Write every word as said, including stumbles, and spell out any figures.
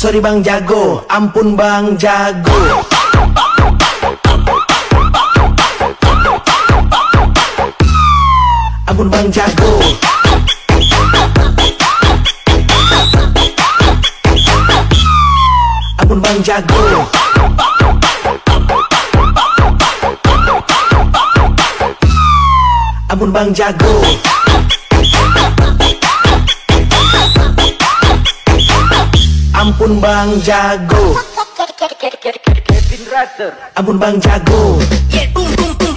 Sorry Bang Jago, ampun Bang Jago. Ampun Bang Jago. Ampun Bang Jago. Ampun Bang Jago. Ampun Bang Jago. Ampun Bang Jago.